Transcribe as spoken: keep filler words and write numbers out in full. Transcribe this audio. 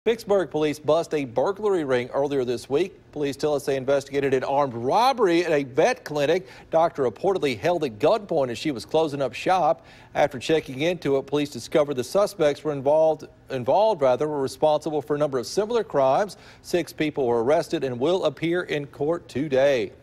Vicksburg police bust a burglary ring earlier this week. Police tell us they investigated an armed robbery at a vet clinic. Doctor reportedly held at gunpoint as she was closing up shop. After checking into it, police discovered the suspects were involved, involved rather, were responsible for a number of similar crimes. Six people were arrested and will appear in court today.